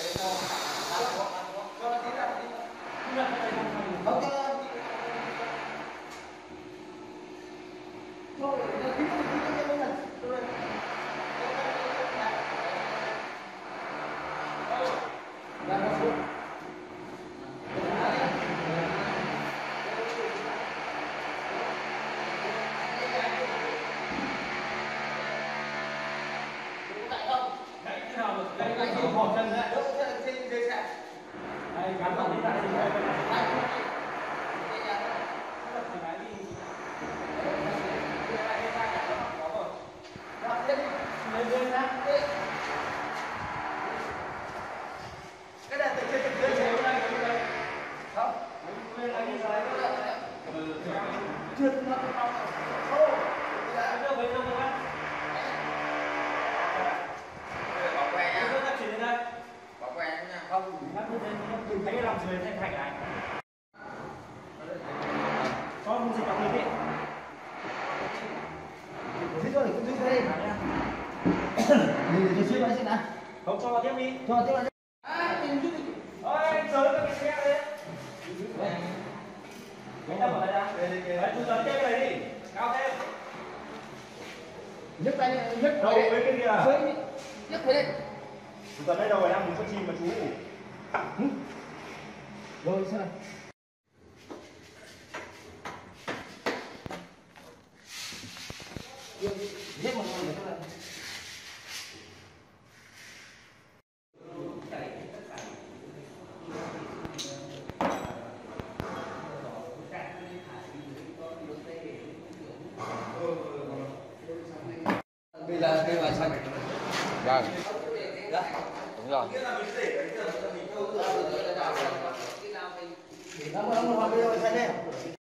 Không cho tiếp đi. Cho tiếp đi. Ôi, anh giới các cái xe đấy. Anh đập vào đây ra. Đấy, chú tấn tiếp cái này đi. Cao thêm. Nhấc tay, nhấc đầu với cái kia. Nhấc về đây. Chú tấn đây đầu này đang muốn con chim mà chú. Rồi sao này? Giết một người nữa. Đây là xanh. Vâng. Đúng rồi. Đó, bây giờ xanh đây.